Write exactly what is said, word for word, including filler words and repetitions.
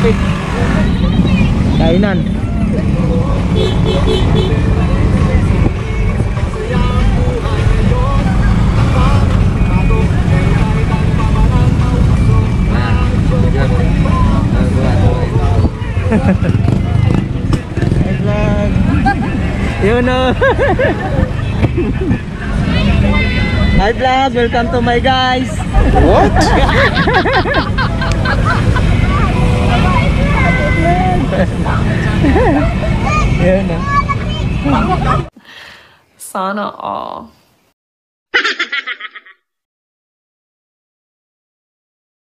malapit. Kainan. Hi vlog. Yun o. Hi vlog, welcome to my guys. What? Yun o. Sana all.